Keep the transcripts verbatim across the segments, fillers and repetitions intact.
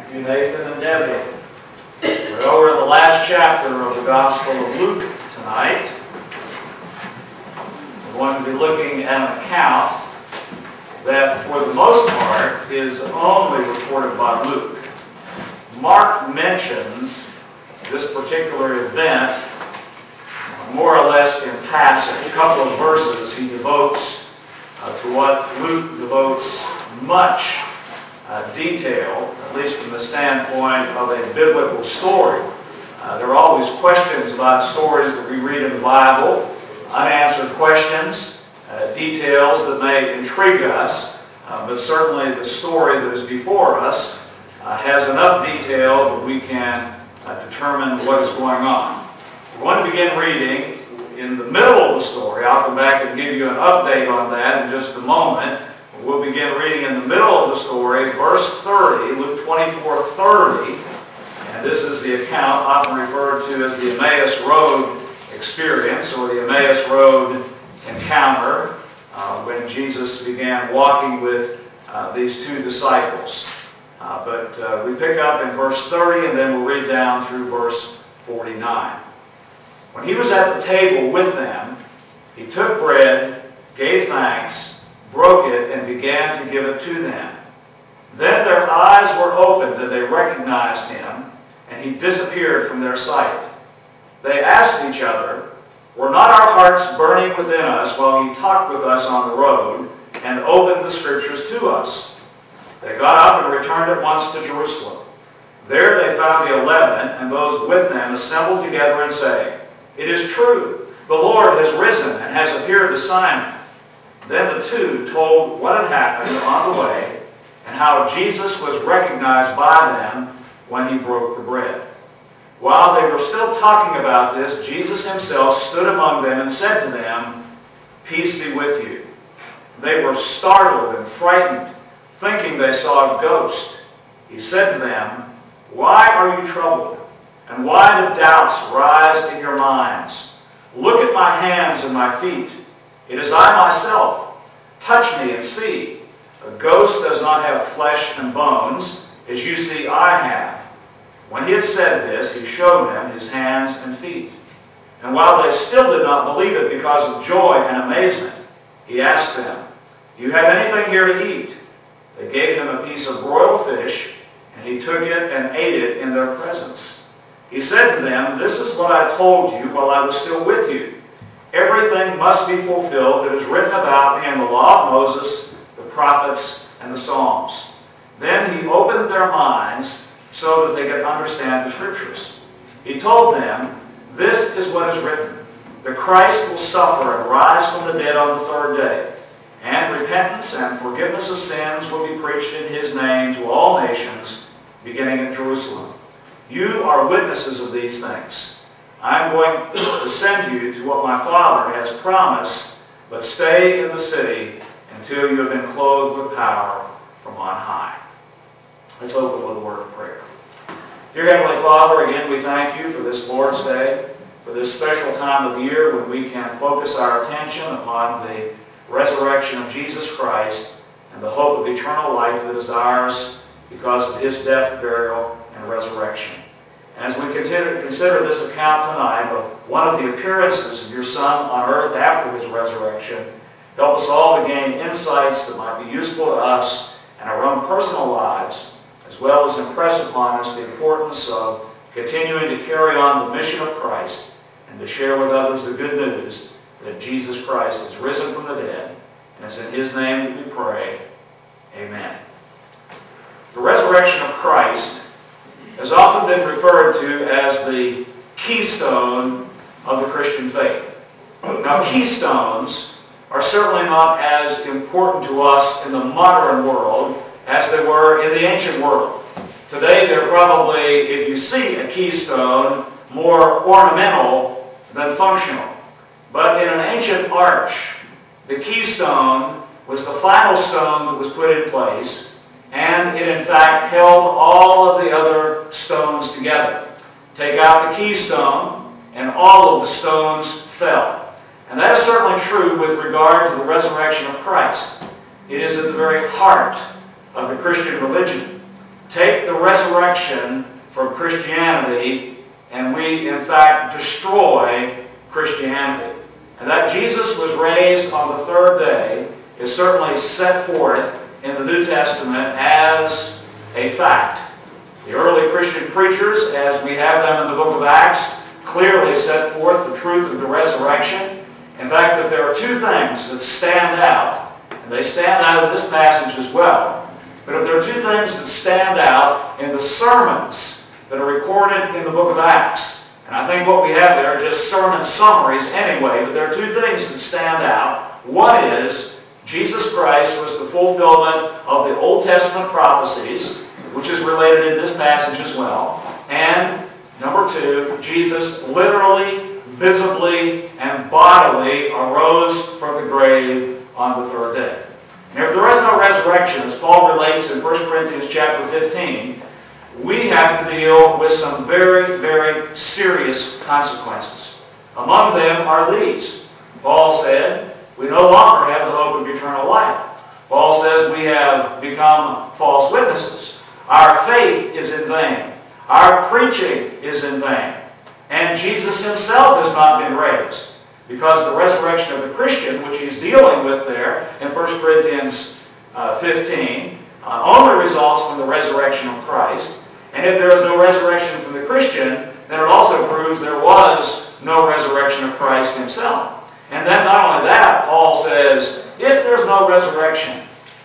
you, Nathan and Debbie. We're over in the last chapter of the Gospel of Luke tonight. We're going to be looking at an account that, for the most part, is only recorded by Luke. Mark mentions this particular event more or less in passing. A couple of verses he devotes uh, to what Luke devotes much uh, detail, at least from the standpoint of a biblical story. Uh, there are always questions about stories that we read in the Bible, unanswered questions, uh, details that may intrigue us, uh, but certainly the story that is before us uh, has enough detail that we can uh, determine what is going on. We're going to begin reading in the middle of the story. I'll come back and give you an update on that in just a moment. We'll begin reading in the middle of the story, verse thirty, Luke twenty-four thirty. And this is the account often referred to as the Emmaus Road experience, or the Emmaus Road encounter, uh, when Jesus began walking with uh, these two disciples. Uh, but uh, we pick up in verse thirty, and then we'll read down through verse forty-nine. When he was at the table with them, he took bread, gave thanks, broke it, and began to give it to them. Then their eyes were opened, and they recognized him, and he disappeared from their sight. They asked each other, "Were not our hearts burning within us while he talked with us on the road and opened the Scriptures to us?" They got up and returned at once to Jerusalem. There they found the eleven and those with them assembled together and saying, "It is true, the Lord has risen and has appeared to Simon." Then the two told what had happened on the way and how Jesus was recognized by them when he broke the bread. While they were still talking about this, Jesus himself stood among them and said to them, "Peace be with you." They were startled and frightened, thinking they saw a ghost. He said to them, "Why are you troubled? And why do doubts rise in your minds? Look at my hands and my feet. It is I myself. Touch me and see. A ghost does not have flesh and bones, as you see I have." When he had said this, he showed them his hands and feet. And while they still did not believe it because of joy and amazement, he asked them, "Do you have anything here to eat?" They gave him a piece of broiled fish, and he took it and ate it in their presence. He said to them, "This is what I told you while I was still with you. Everything must be fulfilled that is written about me in the law of Moses, the prophets, and the Psalms." Then he opened their minds so that they could understand the Scriptures. He told them, "This is what is written. The Christ will suffer and rise from the dead on the third day. And repentance and forgiveness of sins will be preached in his name to all nations, beginning at Jerusalem. You are witnesses of these things. I am going to send you to what my Father has promised, but stay in the city until you have been clothed with power from on high." Let's open with a word of prayer. Dear Heavenly Father, again we thank you for this Lord's Day, for this special time of year when we can focus our attention upon the resurrection of Jesus Christ and the hope of eternal life that is ours because of his death, burial, and resurrection. As we consider, consider this account tonight of one of the appearances of your Son on earth after his resurrection, help us all to gain insights that might be useful to us and our own personal lives, as well as impress upon us the importance of continuing to carry on the mission of Christ and to share with others the good news that Jesus Christ is risen from the dead. And it's in his name that we pray. Amen. The resurrection of Christ has often been referred to as the keystone of the Christian faith. Now, keystones are certainly not as important to us in the modern world as they were in the ancient world. Today, they're probably, if you see a keystone, more ornamental than functional. But in an ancient arch, the keystone was the final stone that was put in place, and it in fact held all of the other stones together. Take out the keystone, and all of the stones fell. And that is certainly true with regard to the resurrection of Christ. It is at the very heart of the Christian religion. take the resurrection from Christianity and we, in fact, destroy Christianity. And that Jesus was raised on the third day is certainly set forth in the New Testament as a fact. The early Christian preachers, as we have them in the book of Acts, clearly set forth the truth of the resurrection. In fact, if there are two things that stand out, and they stand out in this passage as well, but if there are two things that stand out in the sermons that are recorded in the book of Acts, and I think what we have there are just sermon summaries anyway, but there are two things that stand out. One is Jesus Christ was the fulfillment of the Old Testament prophecies, which is related in this passage as well. And number two, Jesus literally, visibly, and bodily arose from the grave on the third day. Now, if there is no resurrection, as Paul relates in First Corinthians chapter fifteen, we have to deal with some very, very serious consequences. Among them are these. Paul said, we no longer have the hope of eternal life. Paul says we have become false witnesses. Our faith is in vain. Our preaching is in vain. And Jesus himself has not been raised. Because the resurrection of the Christian, which he's dealing with there in First Corinthians fifteen, uh, only results from the resurrection of Christ. And if there is no resurrection from the Christian, then it also proves there was no resurrection of Christ himself. And then not only that, Paul says, if there's no resurrection,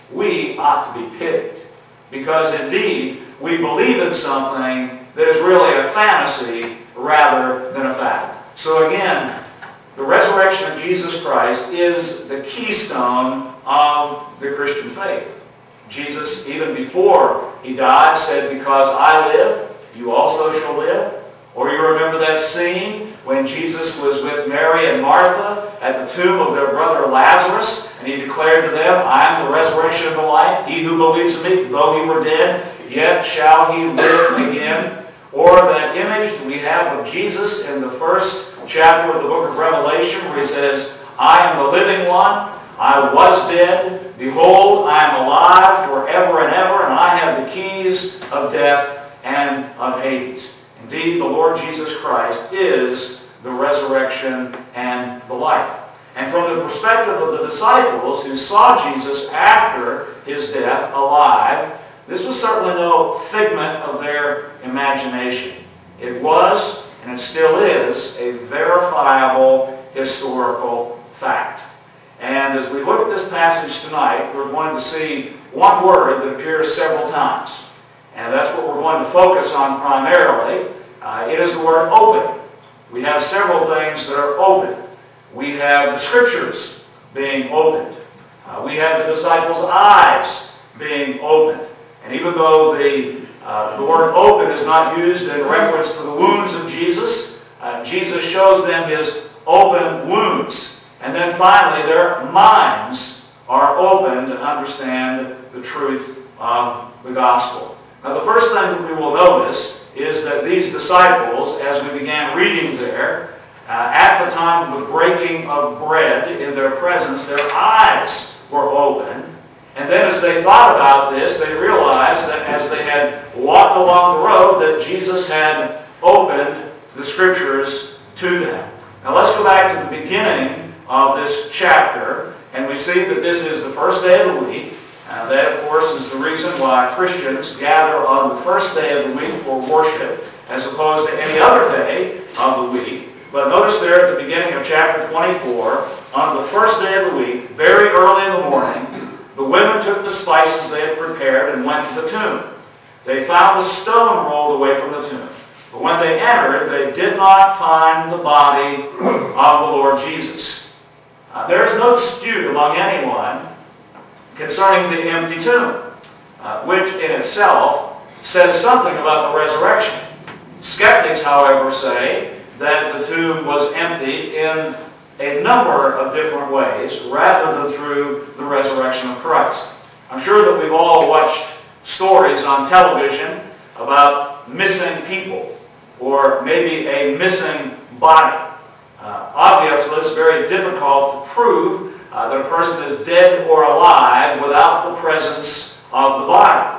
we ought to be pitied. Because indeed, we believe in something that is really a fantasy rather than a fact. So again, the resurrection of Jesus Christ is the keystone of the Christian faith. Jesus, even before he died, said, because I live, you also shall live. Or you remember that scene when Jesus was with Mary and Martha at the tomb of their brother Lazarus, and he declared to them, I am the resurrection and the life. He who believes in me, though he were dead, yet shall he live again. Or that image that we have of Jesus in the first chapter of the book of Revelation, where he says, I am the living one. I was dead. Behold, I am alive forever and ever, and I have the keys of death and of Hades. Indeed, the Lord Jesus Christ is the resurrection and the life. And from the perspective of the disciples who saw Jesus after his death alive, this was certainly no figment of their imagination. It was, and it still is, a verifiable historical fact. And as we look at this passage tonight, we're going to see one word that appears several times. And that's what we're going to focus on primarily. Uh, it is the word open. We have several things that are open. We have the Scriptures being opened. Uh, we have the disciples' eyes being opened. And even though the, uh, the word open is not used in reference to the wounds of Jesus, uh, Jesus shows them his open wounds. And then finally, their minds are open to understand the truth of the gospel. Now, the first thing that we will notice is that these disciples, as we began reading there, uh, at the time of the breaking of bread in their presence, their eyes were open. And then as they thought about this, they realized that as they had walked along the road, that Jesus had opened the Scriptures to them. Now let's go back to the beginning of this chapter, and we see that this is the first day of the week. Uh, that, of course, is the reason why Christians gather on the first day of the week for worship, as opposed to any other day of the week. But notice there at the beginning of chapter twenty-four, on the first day of the week, very early in the morning, the women took the spices they had prepared and went to the tomb. They found the stone rolled away from the tomb. But when they entered, they did not find the body of the Lord Jesus. Uh, there is no dispute among anyone concerning the empty tomb, uh, which in itself says something about the resurrection. Skeptics, however, say that the tomb was empty in a number of different ways rather than through the resurrection of Christ. I'm sure that we've all watched stories on television about missing people or maybe a missing body. Uh, obviously, it's very difficult to prove uh, that a person is dead or alive without the presence of the body. Uh,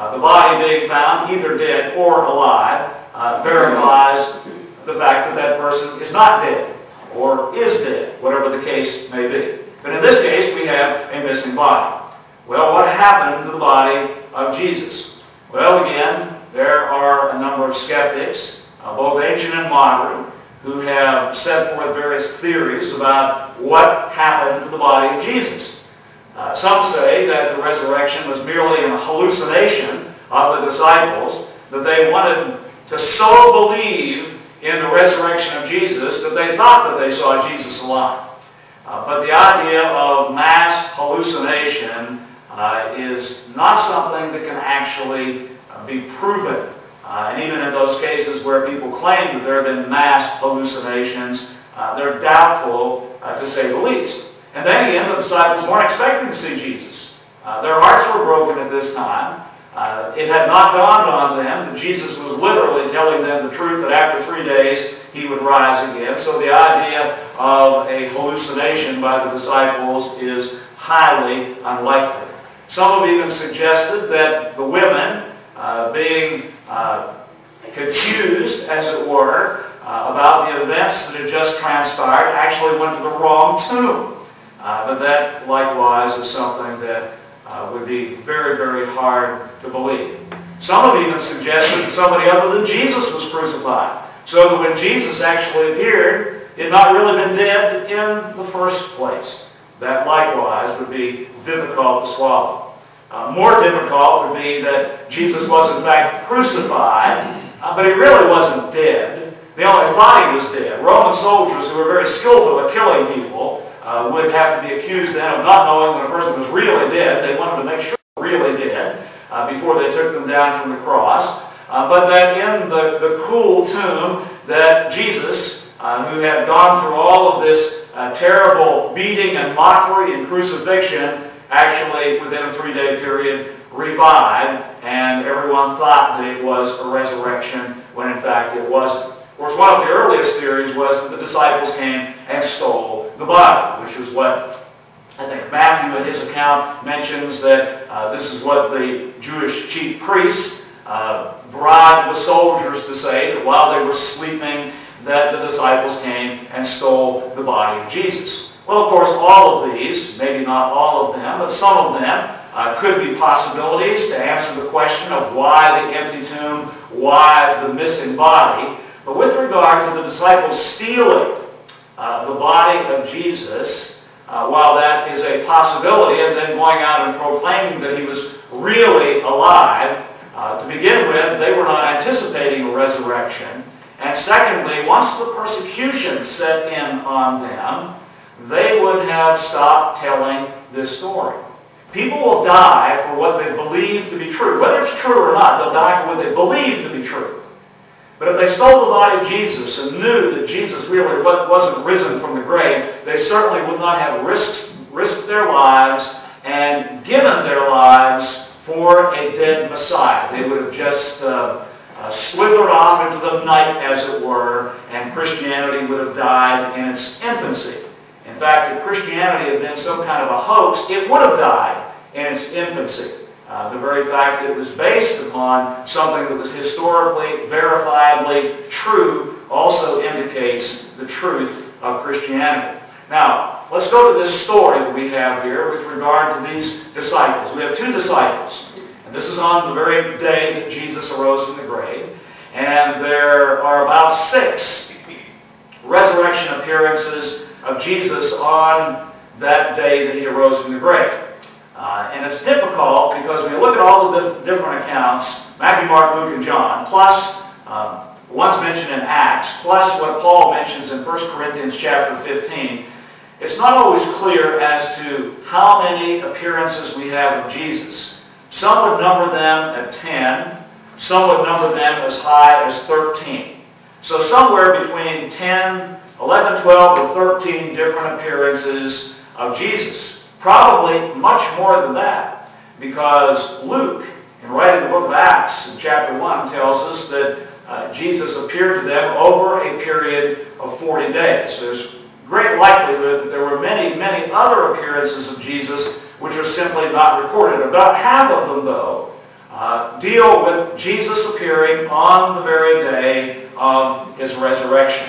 Uh, the body being found either dead or alive uh, verifies the fact that that person is not dead or is dead, whatever the case may be. But in this case, we have a missing body. Well, what happened to the body of Jesus? Well, again, there are a number of skeptics, uh, both ancient and modern, who have set forth various theories about what happened to the body of Jesus. Uh, some say that the resurrection was merely a hallucination of the disciples, that they wanted to so believe in the resurrection of Jesus that they thought that they saw Jesus alive. Uh, but the idea of mass hallucination uh, is not something that can actually uh, be proven. Uh, and even in those cases where people claim that there have been mass hallucinations, uh, they're doubtful, uh, to say the least. And then again, the disciples weren't expecting to see Jesus. Uh, their hearts were broken at this time. Uh, it had not dawned on them that Jesus was literally telling them the truth, that after three days he would rise again. So the idea of a hallucination by the disciples is highly unlikely. Some have even suggested that the women, uh, being uh, confused, as it were, uh, about the events that had just transpired, actually went to the wrong tomb. Uh, but that, likewise, is something that uh, would be very, very hard to believe. Some have even suggested that somebody other than Jesus was crucified, so that when Jesus actually appeared, he had not really been dead in the first place. That, likewise, would be difficult to swallow. Uh, more difficult would be that Jesus was, in fact, crucified, uh, but he really wasn't dead. They only thought he was dead. Roman soldiers who were very skillful at killing people Uh, would have to be accused then of not knowing when a person was really dead. They wanted to make sure they were really dead uh, before they took them down from the cross. Uh, but that in the, the cool tomb that Jesus, uh, who had gone through all of this uh, terrible beating and mockery and crucifixion, actually within a three-day period revived, and everyone thought that it was a resurrection when in fact it wasn't. Of course, one of the earliest theories was that the disciples came and stole the body, which is what I think Matthew in his account mentions, that uh, this is what the Jewish chief priests uh, bribed the soldiers to say, that while they were sleeping, that the disciples came and stole the body of Jesus. Well, of course, all of these, maybe not all of them, but some of them uh, could be possibilities to answer the question of why the empty tomb, why the missing body. But with regard to the disciples stealing uh, the body of Jesus, uh, while that is a possibility, and then going out and proclaiming that he was really alive, uh, to begin with, they were not anticipating a resurrection. And secondly, once the persecution set in on them, they would have stopped telling this story. People will die for what they believe to be true. Whether it's true or not, they'll die for what they believe to be true. But if they stole the body of Jesus and knew that Jesus really wasn't risen from the grave, they certainly would not have risked, risked their lives and given their lives for a dead Messiah. They would have just uh, uh, slithered off into the night, as it were, and Christianity would have died in its infancy. In fact, if Christianity had been some kind of a hoax, it would have died in its infancy. Uh, the very fact that it was based upon something that was historically, verifiably true also indicates the truth of Christianity. Now, let's go to this story that we have here with regard to these disciples. We have two disciples. And this is on the very day that Jesus arose from the grave. And there are about six resurrection appearances of Jesus on that day that he arose from the grave. Uh, and it's difficult because when you look at all the dif different accounts, Matthew, Mark, Luke, and John, plus um, one's mentioned in Acts, plus what Paul mentions in First Corinthians chapter fifteen, it's not always clear as to how many appearances we have of Jesus. Some would number them at ten, some would number them as high as thirteen. So somewhere between ten, eleven, twelve, or thirteen different appearances of Jesus. Probably much more than that, because Luke, in writing the book of Acts in chapter one, tells us that uh, Jesus appeared to them over a period of forty days. There's great likelihood that there were many, many other appearances of Jesus which are simply not recorded. About half of them, though, uh, uh, deal with Jesus appearing on the very day of his resurrection.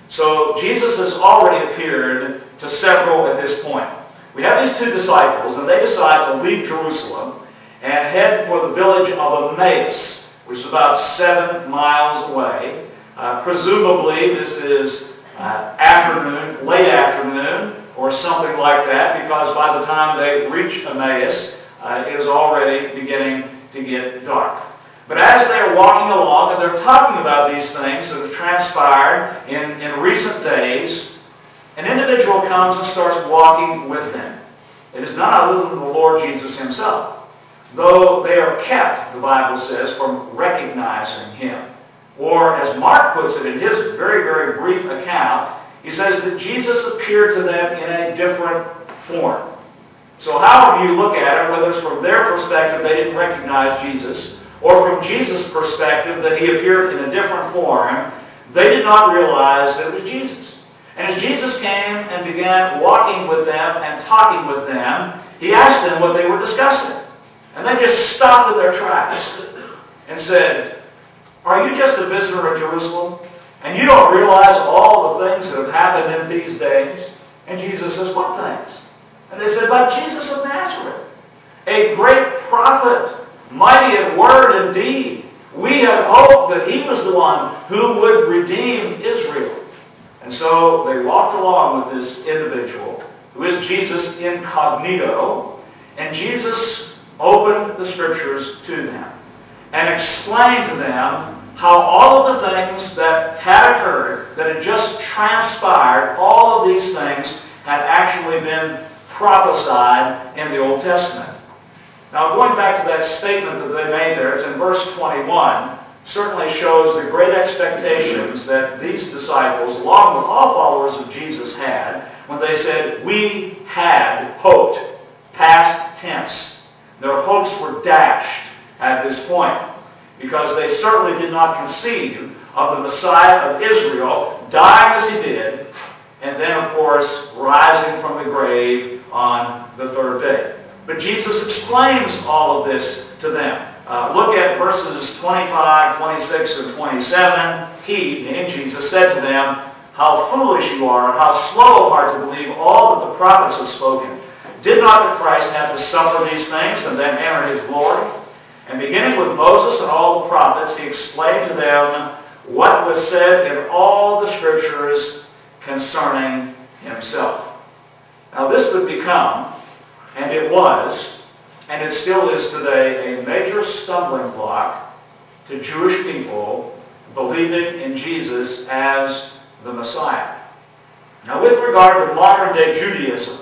So Jesus has already appeared to several at this point. We have these two disciples, and they decide to leave Jerusalem and head for the village of Emmaus, which is about seven miles away. Uh, presumably, this is uh, afternoon, late afternoon, or something like that, because by the time they reach Emmaus, uh, it is already beginning to get dark. But as they are walking along, and they're talking about these things that have transpired in, in recent days, an individual comes and starts walking with them. It is none other than the Lord Jesus himself, though they are kept, the Bible says, from recognizing him. Or, as Mark puts it in his very, very brief account, he says that Jesus appeared to them in a different form. So however you look at it, whether it's from their perspective they didn't recognize Jesus, or from Jesus' perspective that he appeared in a different form, they did not realize that it was Jesus. And as Jesus came and began walking with them and talking with them, he asked them what they were discussing. And they just stopped in their tracks and said, "Are you just a visitor of Jerusalem? And you don't realize all the things that have happened in these days?" And Jesus says, "What things?" And they said, "About Jesus of Nazareth, a great prophet, mighty in word and deed. We had hoped that he was the one who would redeem Israel." And so they walked along with this individual, who is Jesus incognito, and Jesus opened the Scriptures to them and explained to them how all of the things that had occurred, that had just transpired, all of these things had actually been prophesied in the Old Testament. Now, going back to that statement that they made there, it's in verse twenty-one, certainly shows the great expectations that these disciples, along with all followers of Jesus, had when they said, "We had hoped," past tense. Their hopes were dashed at this point, because they certainly did not conceive of the Messiah of Israel dying as he did, and then, of course, rising from the grave on the third day. But Jesus explains all of this to them. Uh, look at verses twenty-five, twenty-six, and twenty-seven. He, meaning Jesus, said to them, "How foolish you are, and how slow of heart to believe all that the prophets have spoken. Did not the Christ have to suffer these things and then enter his glory?" And beginning with Moses and all the prophets, he explained to them what was said in all the Scriptures concerning himself. Now this would become, and it was, and it still is today, a major stumbling block to Jewish people believing in Jesus as the Messiah. Now with regard to modern day Judaism,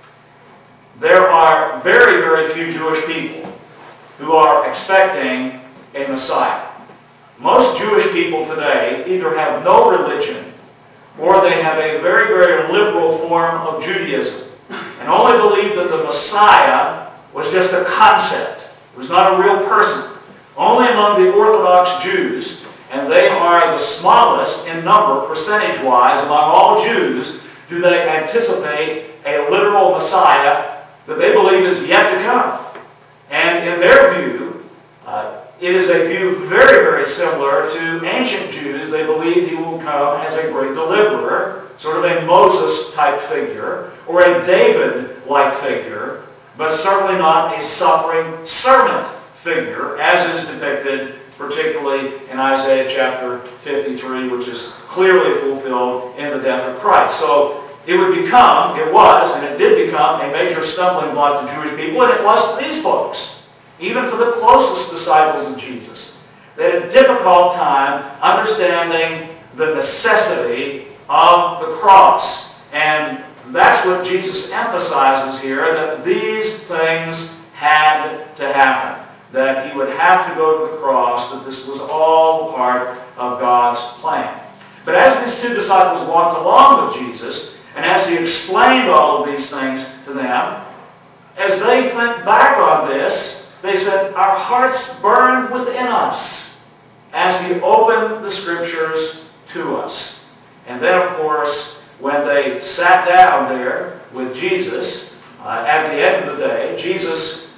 there are very, very few Jewish people who are expecting a Messiah. Most Jewish people today either have no religion or they have a very, very liberal form of Judaism and only believe that the Messiah was just a concept. It was not a real person. Only among the Orthodox Jews, and they are the smallest in number, percentage-wise, among all Jews, do they anticipate a literal Messiah that they believe is yet to come. And in their view, uh, it is a view very, very similar to ancient Jews. They believe he will come as a great deliverer, sort of a Moses-type figure, or a David-like figure, but certainly not a suffering servant figure, as is depicted particularly in Isaiah chapter fifty-three, which is clearly fulfilled in the death of Christ. So it would become, it was, and it did become a major stumbling block to Jewish people, and it was to these folks, even for the closest disciples of Jesus. They had a difficult time understanding the necessity of the cross. And that's what Jesus emphasizes here, that these things had to happen, that he would have to go to the cross, that this was all part of God's plan. But as these two disciples walked along with Jesus, and as he explained all of these things to them, as they think back on this, they said, "Our hearts burned within us as he opened the Scriptures to us." And then, of course, when they sat down there with Jesus, uh, at the end of the day, Jesus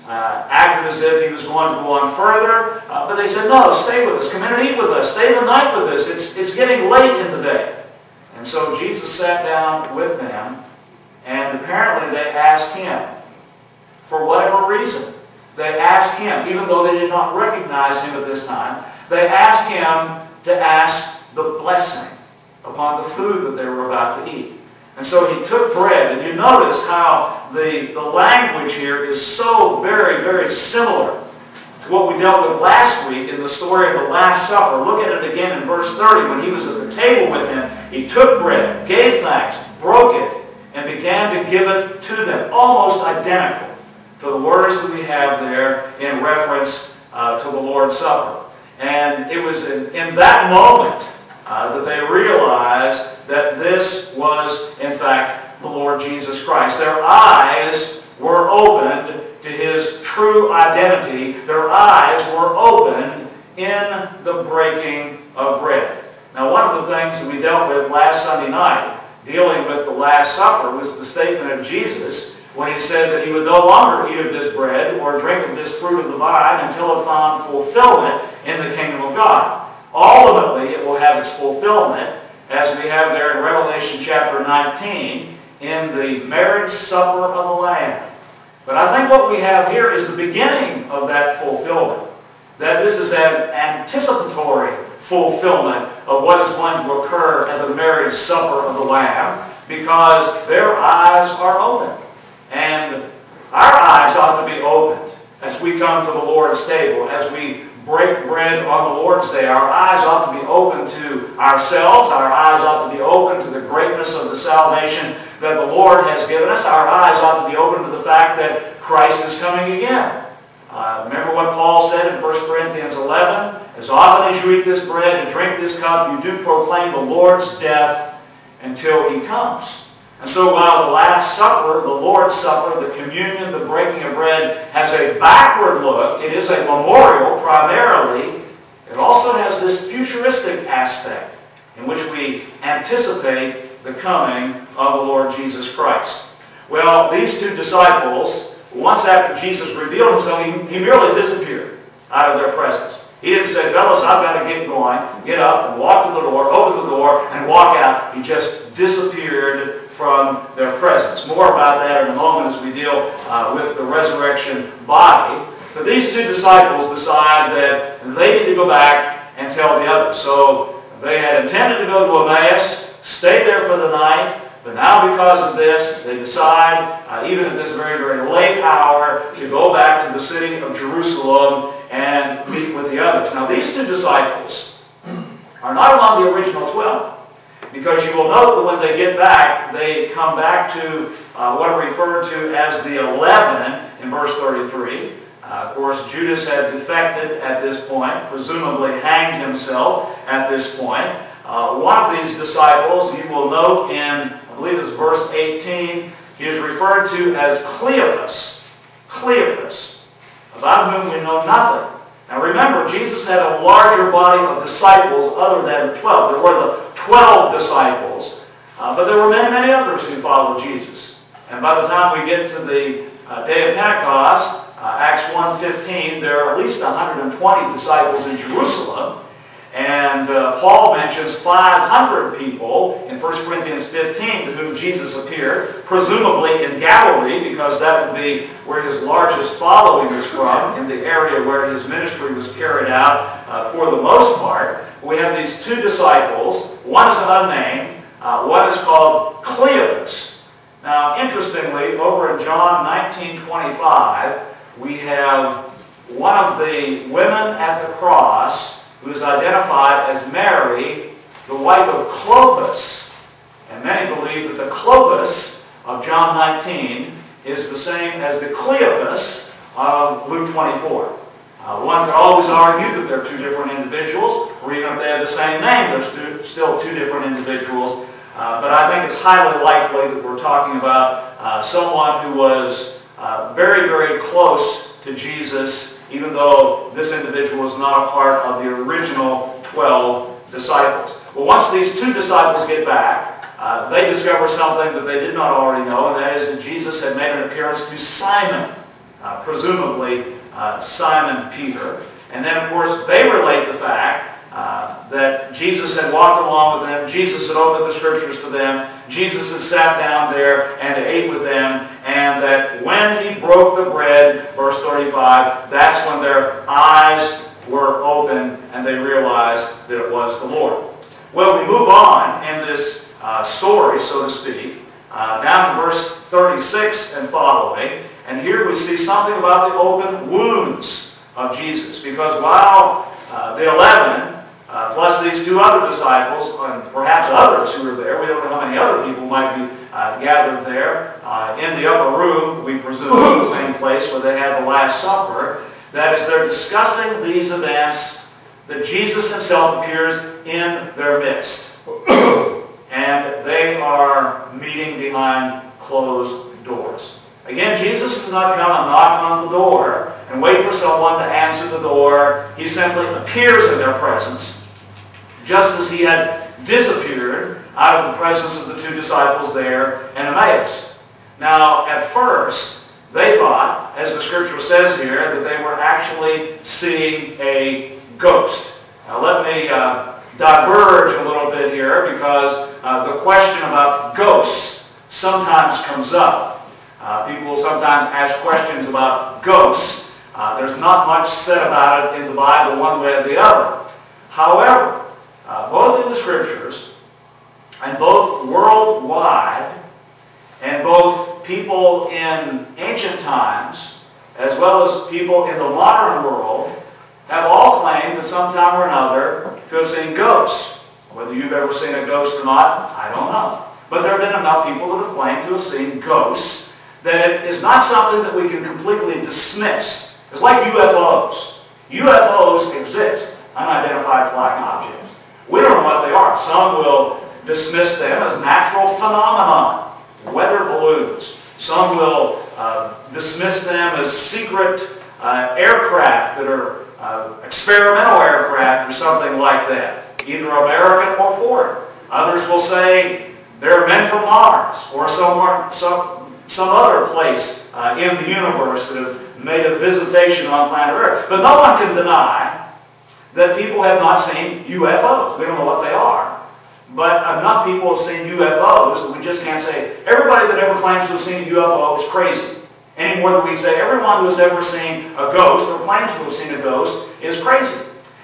uh, acted as if he was going to go on further. Uh, but they said, no, stay with us. Come in and eat with us. Stay the night with us. It's, it's getting late in the day. And so Jesus sat down with them, and apparently they asked him, for whatever reason, they asked him, even though they did not recognize him at this time, they asked him to ask the blessing upon the food that they were about to eat. And so he took bread, and you notice how the, the language here is so very, very similar to what we dealt with last week in the story of the Last Supper. Look at it again in verse thirty. When he was at the table with them, he took bread, gave thanks, broke it, and began to give it to them. Almost identical to the words that we have there in reference uh, to the Lord's Supper. And it was in, in that moment uh, that they realized that this was, in fact, the Lord Jesus Christ. Their eyes were opened to his true identity. Their eyes were opened in the breaking of bread. Now, one of the things that we dealt with last Sunday night, dealing with the Last Supper, was the statement of Jesus when he said that he would no longer eat of this bread or drink of this fruit of the vine until it found fulfillment in the kingdom of God. Ultimately, it will have its fulfillment, as we have there in Revelation chapter nineteen, in the marriage supper of the Lamb. But I think what we have here is the beginning of that fulfillment. That this is an anticipatory fulfillment of what is going to occur at the marriage supper of the Lamb, because their eyes are open. And our eyes ought to be opened as we come to the Lord's table, as we break bread on the Lord's Day. Our eyes ought to be open to ourselves. Our eyes ought to be open to the greatness of the salvation that the Lord has given us. Our eyes ought to be open to the fact that Christ is coming again. Uh, remember what Paul said in First Corinthians eleven? As often as you eat this bread and drink this cup, you do proclaim the Lord's death until he comes. And so while the Last Supper, the Lord's Supper, the communion, the breaking of bread has a backward look, it is a memorial primarily, it also has this futuristic aspect in which we anticipate the coming of the Lord Jesus Christ. Well, these two disciples, once after Jesus revealed himself, he, he merely disappeared out of their presence. He didn't say, fellas, I've got to get going, get up and walk to the door, open the door, and walk out. He just disappeared from their presence. More about that in a moment as we deal uh, with the resurrection body. But these two disciples decide that they need to go back and tell the others. So they had intended to go to Emmaus, stay there for the night, but now because of this, they decide, uh, even at this very, very late hour, to go back to the city of Jerusalem and meet with the others. Now these two disciples are not among the original twelve. Because you will note that when they get back, they come back to uh, what are referred to as the eleven in verse thirty-three. Uh, of course, Judas had defected at this point, presumably hanged himself at this point. Uh, one of these disciples, you will note in, I believe it's verse eighteen, he is referred to as Cleopas. Cleopas, about whom we know nothing. Now remember, Jesus had a larger body of disciples other than the twelve. There were the twelve disciples, uh, but there were many, many others who followed Jesus. And by the time we get to the uh, day of Pentecost, uh, Acts one fifteen, there are at least one hundred twenty disciples in Jerusalem. And uh, Paul mentions five hundred people in First Corinthians fifteen to whom Jesus appeared, presumably in Galilee, because that would be where his largest following is from, in the area where his ministry was carried out uh, for the most part. We have these two disciples. One is unnamed. Uh, one is called Cleopas. Now, interestingly, over in John nineteen twenty-five, we have one of the women at the cross who is identified as Mary, the wife of Clopas. And many believe that the Clopas of John nineteen is the same as the Cleopas of Luke twenty-four. Uh, one could always argue that they're two different individuals, or even if they have the same name, they're stu still two different individuals. Uh, but I think it's highly likely that we're talking about uh, someone who was uh, very, very close to Jesus, even though this individual was not a part of the original twelve disciples. Well, once these two disciples get back, uh, they discover something that they did not already know, and that is that Jesus had made an appearance to Simon. uh, presumably uh, Simon Peter. And then, of course, they relate the fact uh, that Jesus had walked along with them, Jesus had opened the Scriptures to them, Jesus had sat down there and ate with them, and that when he broke the bread, verse thirty-five, that's when their eyes were open and they realized that it was the Lord. Well, we move on in this uh, story, so to speak, uh, down to verse thirty-six and following, and here we see something about the open wounds of Jesus, because while uh, the eleven, uh, plus these two other disciples, and perhaps others who were there, we don't know how many other people might be uh, gathered there, uh, in the upper room, we presume the same place where they had the Last Supper, that as they're discussing these events, that Jesus himself appears in their midst. And they are meeting behind closed doors. Again, Jesus does not come and knock on the door and wait for someone to answer the door. He simply appears in their presence, just as he had disappeared out of the presence of the two disciples there in Emmaus. Now, at first, they thought, as the Scripture says here, that they were actually seeing a ghost. Now, let me uh, diverge a little bit here, because uh, the question about ghosts sometimes comes up. Uh, people sometimes ask questions about ghosts. Uh, there's not much said about it in the Bible one way or the other. However, uh, both in the Scriptures and both worldwide, and both people in ancient times as well as people in the modern world have all claimed at some time or another to have seen ghosts. Whether you've ever seen a ghost or not, I don't know. But there have been enough people that have claimed to have seen ghosts that it is not something that we can completely dismiss. It's like U F Os. U F Os exist, unidentified flying objects. We don't know what they are. Some will dismiss them as natural phenomenon, weather balloons. Some will uh, dismiss them as secret uh, aircraft that are uh, experimental aircraft or something like that, either American or foreign. Others will say they're men from Mars or somewhere, some, some other place uh, in the universe that have made a visitation on planet Earth. But no one can deny that people have not seen U F Os. We don't know what they are. But enough people have seen U F Os that we just can't say everybody that ever claims to have seen a U F O is crazy. Any more than we say everyone who has ever seen a ghost or claims to have seen a ghost is crazy.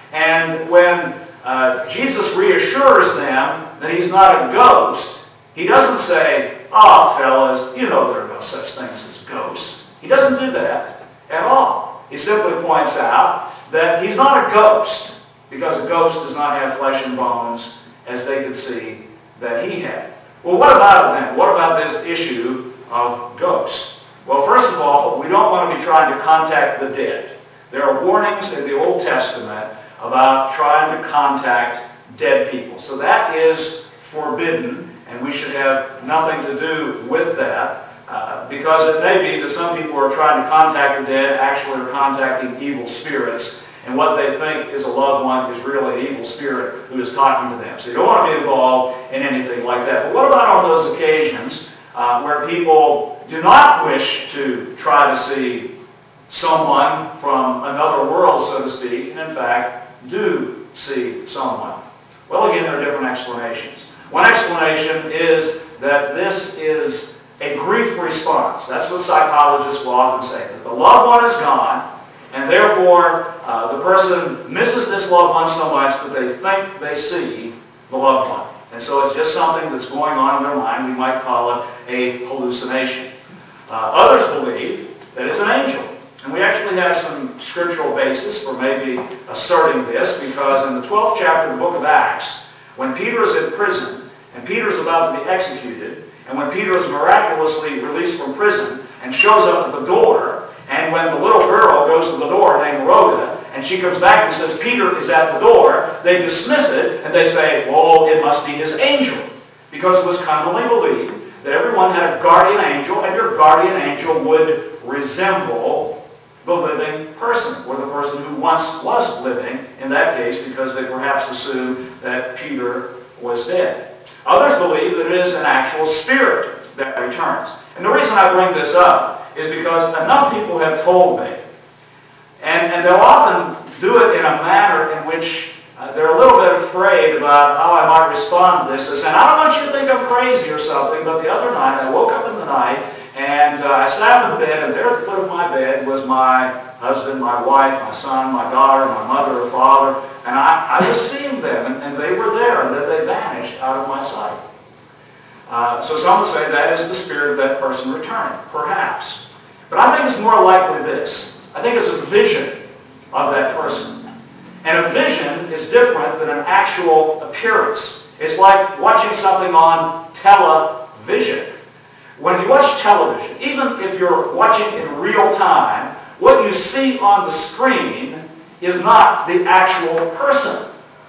And when uh, Jesus reassures them that he's not a ghost, he doesn't say, "Oh, fellas, you know there are no such things as ghosts." He doesn't do that at all. He simply points out that he's not a ghost, because a ghost does not have flesh and bones as they could see that he had. Well, what about it then? What about this issue of ghosts? Well, first of all, we don't want to be trying to contact the dead. There are warnings in the Old Testament about trying to contact dead people. So that is forbidden, and we should have nothing to do with that, uh, because it may be that some people who are trying to contact the dead actually are contacting evil spirits, and what they think is a loved one is really an evil spirit who is talking to them. So you don't want to be involved in anything like that. But what about on those occasions uh, where people do not wish to try to see someone from another world, so to speak, and in fact do see someone? Well, again, there are different explanations. One explanation is that this is a grief response. That's what psychologists will often say, that the loved one is gone, and therefore uh, the person misses this loved one so much that they think they see the loved one. And so it's just something that's going on in their mind. We might call it a hallucination. Uh, others believe that it's an angel. And we actually have some scriptural basis for maybe asserting this, because in the twelfth chapter of the book of Acts, when Peter is in prison, and Peter is about to be executed, and when Peter is miraculously released from prison and shows up at the door, and when the little girl goes to the door named Rhoda, and she comes back and says, "Peter is at the door," they dismiss it, and they say, "Oh, it must be his angel." Because it was commonly believed that everyone had a guardian angel, and your guardian angel would resemble the living person, or the person who once was living, in that case, because they perhaps assumed that Peter was dead. Others believe that it is an actual spirit that returns. And the reason I bring this up is because enough people have told me. And, and they'll often do it in a manner in which uh, they're a little bit afraid about how I might respond to this. They're saying, I don't want you to think I'm crazy or something, but the other night I woke up in the night and uh, I sat in the bed, and there at the foot of my bed was my husband, my wife, my son, my daughter, my mother or father, and I, I was seeing them, and, and they were there, and then they vanished out of my sight. Uh, so some would say that is the spirit of that person returning, perhaps. But I think it's more likely this. I think it's a vision of that person. And a vision is different than an actual appearance. It's like watching something on television. When you watch television, even if you're watching in real time, what you see on the screen is not the actual person.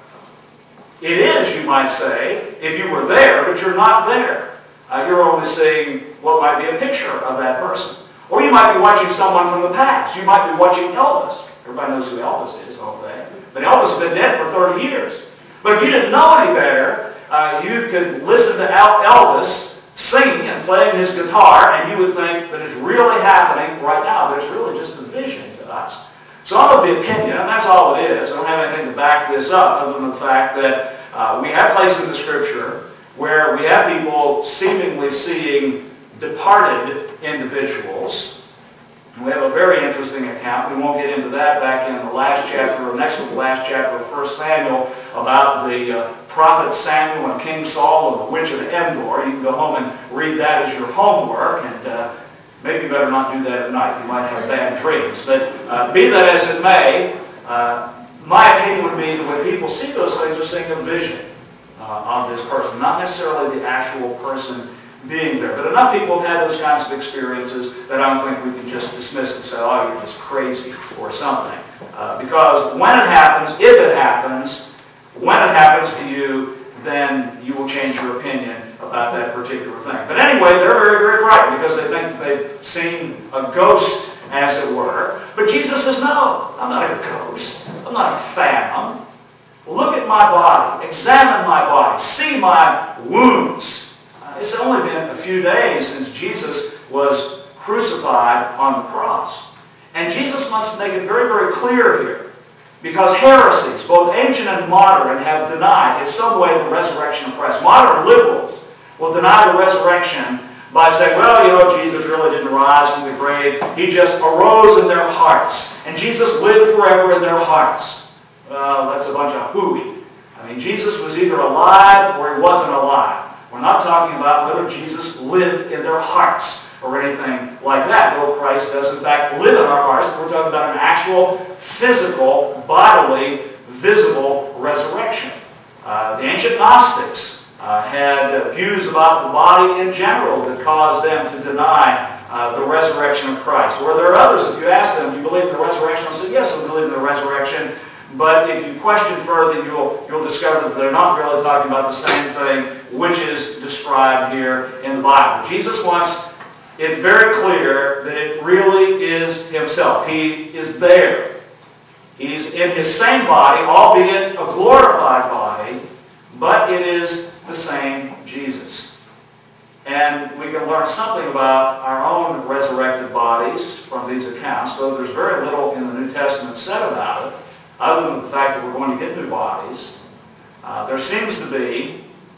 It is, you might say, if you were there, but you're not there. Uh, you're only seeing what might be a picture of that person. Or you might be watching someone from the past. You might be watching Elvis. Everybody knows who Elvis is, don't they? But Elvis has been dead for thirty years. But if you didn't know any better, uh, you could listen to Elvis singing and playing his guitar, and you would think that it's really happening right now. There's really just a vision to us. So I'm of the opinion, and that's all it is. I don't have anything to back this up other than the fact that uh, we have places in the Scripture where we have people seemingly seeing departed individuals. We have a very interesting account. We won't get into that back in the last chapter, or next to the last chapter of First Samuel, about the uh, prophet Samuel and King Saul and the witch of Endor. You can go home and read that as your homework, and uh, maybe you better not do that at night. You might have bad dreams. But uh, be that as it may, uh, my opinion would be that when people see those things, they're seeing a vision uh, of this person, not necessarily the actual person being there. But enough people have had those kinds of experiences that I don't think we can just dismiss and say, oh, you're just crazy or something. Uh, because when it happens, if it happens, when it happens to you, then you will change your opinion about that particular thing. But anyway, they're very, very frightened because they think that they've seen a ghost, as it were. But Jesus says, no, I'm not a ghost. I'm not a phantom. Look at my body. Examine my body. See my wounds. It's only been a few days since Jesus was crucified on the cross. And Jesus must make it very, very clear here, because heresies, both ancient and modern, have denied in some way the resurrection of Christ. Modern liberals will deny the resurrection by saying, well, you know, Jesus really didn't rise from the grave. He just arose in their hearts. And Jesus lived forever in their hearts. Well, that's a bunch of hooey. I mean, Jesus was either alive or he wasn't alive. We're not talking about whether Jesus lived in their hearts or anything like that. Though Christ does, in fact, live in our hearts, but we're talking about an actual physical, bodily, visible resurrection. Uh, the ancient Gnostics uh, had views about the body in general that caused them to deny uh, the resurrection of Christ. Or there are others, if you ask them, do you believe in the resurrection? They'll say, yes, I believe in the resurrection. But if you question further, you'll, you'll discover that they're not really talking about the same thing which is described here in the Bible. Jesus wants it very clear that it really is himself. He is there. He's in his same body, albeit a glorified body, but it is the same Jesus. And we can learn something about our own resurrected bodies from these accounts, though there's very little in the New Testament said about it, other than the fact that we're going to get new bodies. Uh, there seems to be,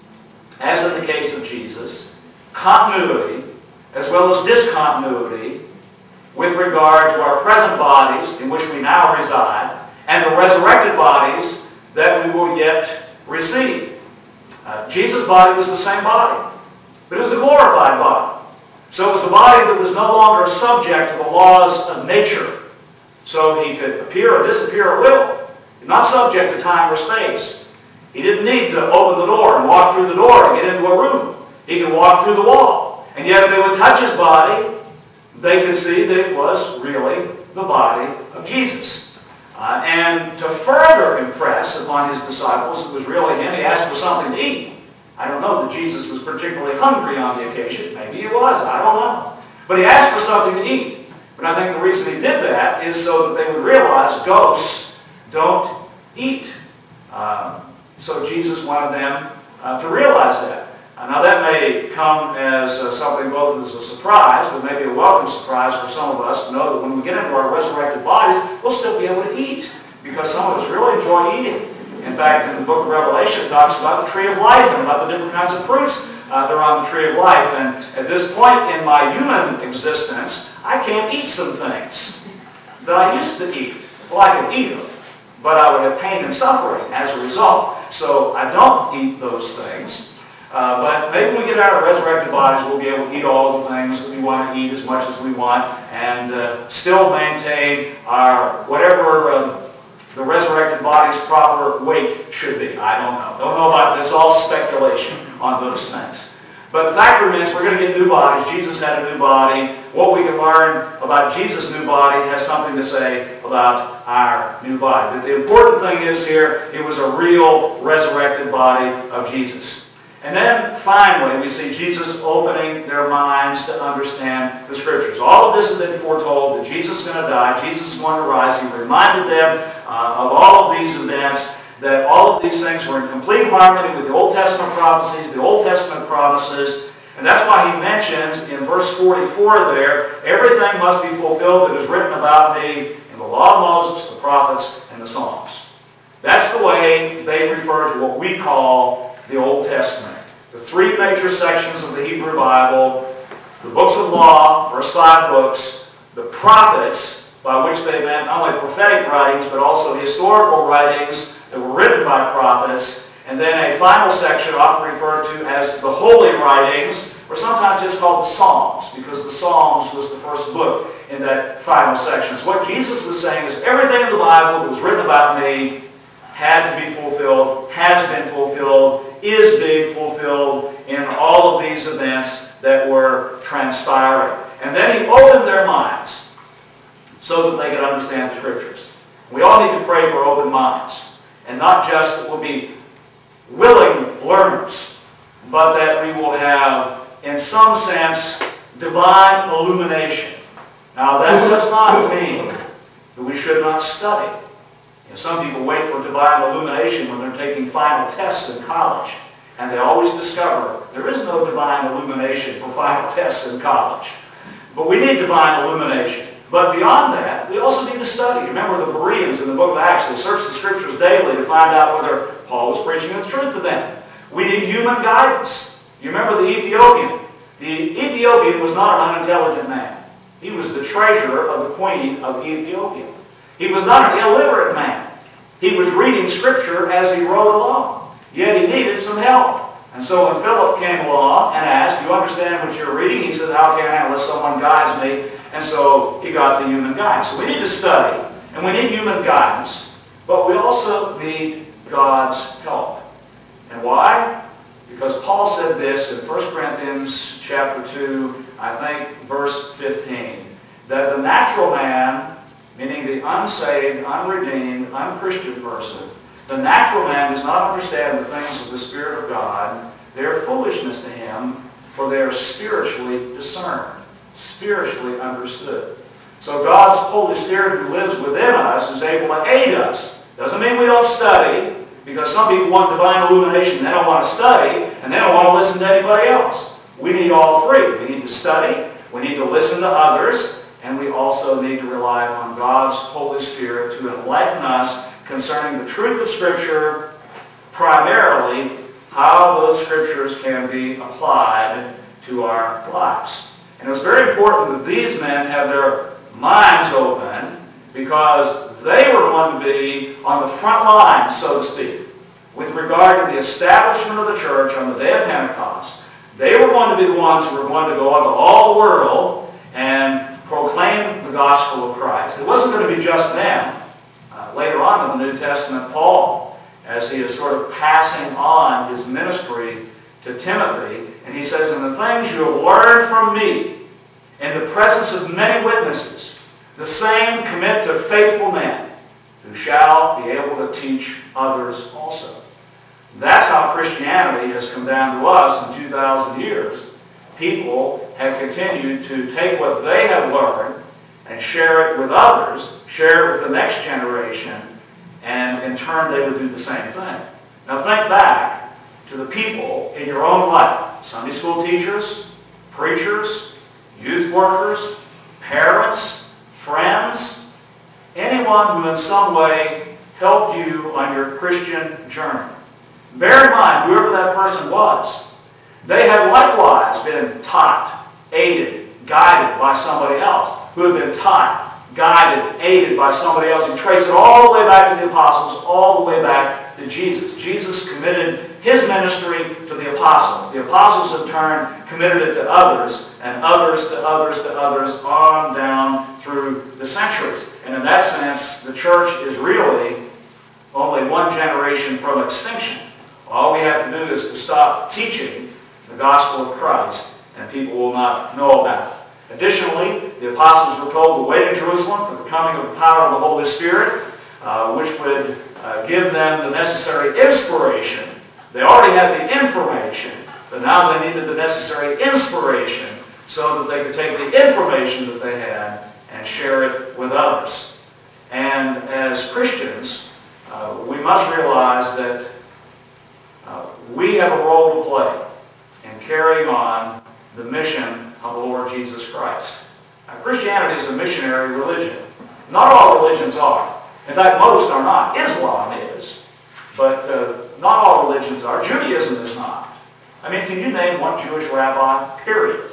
as in the case of Jesus, continuity as well as discontinuity with regard to our present bodies in which we now reside and the resurrected bodies that we will yet receive. Uh, Jesus' body was the same body, but it was a glorified body. So it was a body that was no longer subject to the laws of nature. So he could appear or disappear at will. He's not subject to time or space. He didn't need to open the door and walk through the door and get into a room. He could walk through the wall. And yet if they would touch his body, they could see that it was really the body of Jesus. Uh, and to further impress upon his disciples it was really him, he asked for something to eat. I don't know that Jesus was particularly hungry on the occasion. Maybe he was. I don't know. But he asked for something to eat. But I think the reason he did that is so that they would realize ghosts don't eat. Um, so Jesus wanted them uh, to realize that. Uh, now that may come as uh, something both as a surprise, but maybe a welcome surprise for some of us to know that when we get into our resurrected bodies, we'll still be able to eat, because some of us really enjoy eating. In fact, in the book of Revelation, it talks about the tree of life and about the different kinds of fruits uh, that are on the tree of life. And at this point in my human existence, I can't eat some things that I used to eat. Well, I can eat them, but I would have pain and suffering as a result. So I don't eat those things. Uh, but maybe when we get out of resurrected bodies, we'll be able to eat all the things that we want to eat as much as we want and uh, still maintain our whatever uh, the resurrected body's proper weight should be. I don't know. Don't know about it. It's all speculation on those things. But the fact remains, we're going to get new bodies. Jesus had a new body. What we can learn about Jesus' new body has something to say about our new body. But the important thing is here, it was a real resurrected body of Jesus. And then finally, we see Jesus opening their minds to understand the Scriptures. All of this has been foretold, that Jesus is going to die, Jesus is going to rise. He reminded them uh, of all of these events, that all of these things were in complete harmony with the Old Testament prophecies, the Old Testament promises. And that's why he mentions in verse forty-four there, everything must be fulfilled that is written about me in the law of Moses, the prophets, and the Psalms. That's the way they refer to what we call the Old Testament. The three major sections of the Hebrew Bible, the books of law, first five books, the prophets, by which they meant not only prophetic writings, but also historical writings that were written by prophets, and then a final section often referred to as the holy writings, or sometimes just called the Psalms, because the Psalms was the first book in that final section. So what Jesus was saying is everything in the Bible that was written about me had to be fulfilled, has been fulfilled, is being fulfilled in all of these events that were transpiring. And then he opened their minds so that they could understand the Scriptures. We all need to pray for open minds, and not just that we'll be willing learners, but that we will have, in some sense, divine illumination. Now that does not mean that we should not study. You know, some people wait for divine illumination when they're taking final tests in college, and they always discover there is no divine illumination for final tests in college. But we need divine illumination. But beyond that, we also need to study. Remember the Bereans in the book of Acts, they searched the Scriptures daily to find out whether Paul was preaching the truth to them. We need human guidance. You remember the Ethiopian. The Ethiopian was not an unintelligent man. He was the treasurer of the queen of Ethiopia. He was not an illiterate man. He was reading Scripture as he wrote along. Yet he needed some help. And so when Philip came along and asked, do you understand what you're reading? He said, how can I unless someone guides me? And so he got the human guidance. So we need to study, and we need human guidance, but we also need God's help. And why? Because Paul said this in First Corinthians chapter two, I think verse fifteen, that the natural man, meaning the unsaved, unredeemed, unchristian person, the natural man does not understand the things of the Spirit of God. They are foolishness to him, for they are spiritually discerned, spiritually understood. So God's Holy Spirit who lives within us is able to aid us. Doesn't mean we don't study, because some people want divine illumination and they don't want to study, and they don't want to listen to anybody else. We need all three. We need to study, we need to listen to others, and we also need to rely on God's Holy Spirit to enlighten us concerning the truth of Scripture, primarily how those Scriptures can be applied to our lives. And it was very important that these men have their minds open, because they were going to be on the front line, so to speak, with regard to the establishment of the church on the day of Pentecost. They were going to be the ones who were going to go into all the world and proclaim the gospel of Christ. It wasn't going to be just them. Uh, later on in the New Testament, Paul, as he is sort of passing on his ministry to Timothy, and he says, and the things you have learned from me in the presence of many witnesses, the same commit to faithful men who shall be able to teach others also. That's how Christianity has come down to us in two thousand years. People have continued to take what they have learned and share it with others, share it with the next generation, and in turn they would do the same thing. Now think back to the people in your own life Sunday school teachers, preachers, youth workers, parents, friends, anyone who in some way helped you on your Christian journey. Bear in mind, whoever that person was, they had likewise been taught, aided, guided by somebody else, who had been taught, guided, aided by somebody else. You trace it all the way back to the apostles, all the way back to Jesus. Jesus committed his ministry to the apostles. The apostles in turn committed it to others, and others to others to others, on down through the centuries. And in that sense, the church is really only one generation from extinction. All we have to do is to stop teaching the gospel of Christ, and people will not know about it. Additionally, the apostles were told to wait in Jerusalem for the coming of the power of the Holy Spirit, uh, which would uh, give them the necessary inspiration. They already had the information, but now they needed the necessary inspiration so that they could take the information that they had and share it with others. And as Christians, uh, we must realize that uh, we have a role to play in carrying on the mission of the Lord Jesus Christ. Now, Christianity is a missionary religion. Not all religions are. In fact, most are not. Islam is. But uh, not all religions are. Judaism is not. I mean, can you name one Jewish rabbi? Period.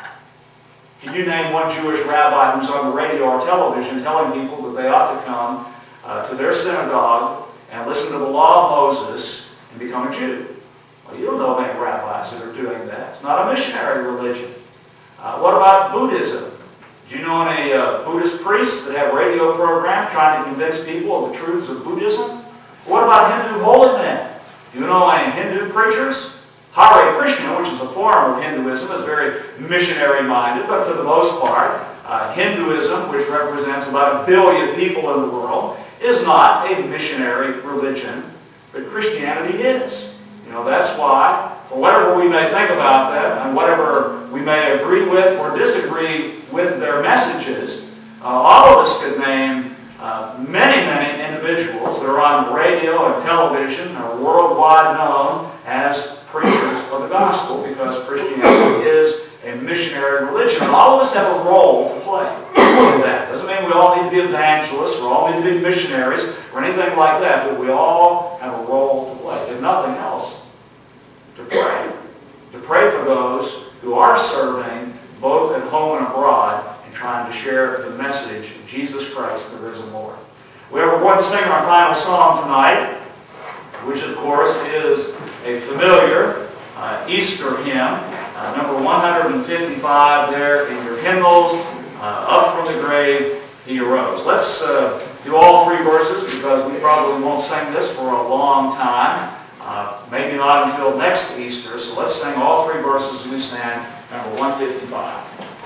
Can you name one Jewish rabbi who's on the radio or television telling people that they ought to come uh, to their synagogue and listen to the law of Moses and become a Jew? Well, you don't know many rabbis that are doing that. It's not a missionary religion. Uh, what about Buddhism? Do you know any uh, Buddhist priests that have radio programs trying to convince people of the truths of Buddhism? What about Hindu holy men? Do you know any Hindu preachers? Hare Krishna, which is a form of Hinduism, is very missionary-minded, but for the most part, uh, Hinduism, which represents about a billion people in the world, is not a missionary religion, but Christianity is. You know, that's why, for whatever we may think about them, and whatever we may agree with or disagree with their messages, uh, all of us could name uh, many, many individuals that are on radio and television and are worldwide known as preachers of the gospel, because Christianity is a missionary religion. And all of us have a role to play in that. Doesn't mean we all need to be evangelists, we all need to be missionaries, or anything like that, but we all have a role to play, if nothing else, to pray. To pray for those who are serving both at home and abroad and trying to share the message of Jesus Christ, the risen Lord. We are going to sing our final song tonight, which of course is a familiar uh, Easter hymn, uh, number one hundred fifty-five there in your hymnals, uh, Up from the Grave He Arose. Let's uh, do all three verses, because we probably won't sing this for a long time. Uh, maybe not until next Easter, so let's sing all three verses as we stand, number one fifty-five.